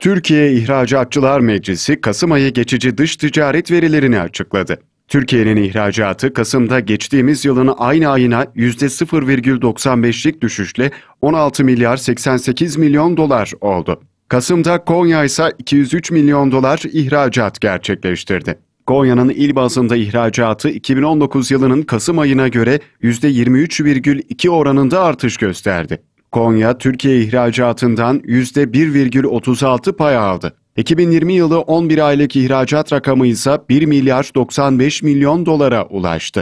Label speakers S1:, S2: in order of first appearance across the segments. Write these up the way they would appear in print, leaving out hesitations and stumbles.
S1: Türkiye İhracatçılar Meclisi, Kasım ayı geçici dış ticaret verilerini açıkladı. Türkiye'nin ihracatı Kasım'da geçtiğimiz yılın aynı ayına %0,95'lik düşüşle 16 milyar 88 milyon dolar oldu. Kasım'da Konya ise 203 milyon dolar ihracat gerçekleştirdi. Konya'nın il bazında ihracatı 2019 yılının Kasım ayına göre %23,2 oranında artış gösterdi. Konya, Türkiye ihracatından %1,36 pay aldı. 2020 yılı 11 aylık ihracat rakamı ise 1 milyar 95 milyon dolara ulaştı.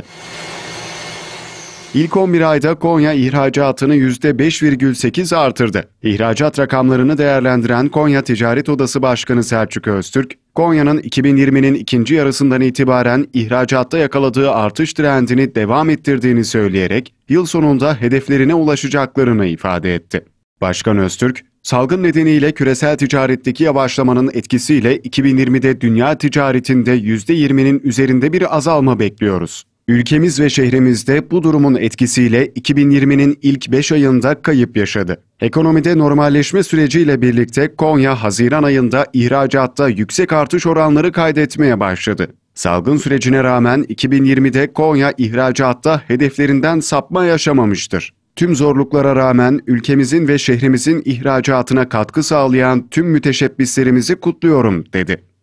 S1: İlk 11 ayda Konya ihracatını %5,8 artırdı. İhracat rakamlarını değerlendiren Konya Ticaret Odası Başkanı Selçuk Öztürk, Konya'nın 2020'nin ikinci yarısından itibaren ihracatta yakaladığı artış trendini devam ettirdiğini söyleyerek yıl sonunda hedeflerine ulaşacaklarını ifade etti. Başkan Öztürk, salgın nedeniyle küresel ticaretteki yavaşlamanın etkisiyle 2020'de dünya ticaretinde %20'nin üzerinde bir azalma bekliyoruz. Ülkemiz ve şehrimizde bu durumun etkisiyle 2020'nin ilk 5 ayında kayıp yaşadı. Ekonomide normalleşme süreciyle birlikte Konya, Haziran ayında ihracatta yüksek artış oranları kaydetmeye başladı. Salgın sürecine rağmen 2020'de Konya ihracatta hedeflerinden sapma yaşamamıştır. Tüm zorluklara rağmen ülkemizin ve şehrimizin ihracatına katkı sağlayan tüm müteşebbislerimizi kutluyorum, dedi.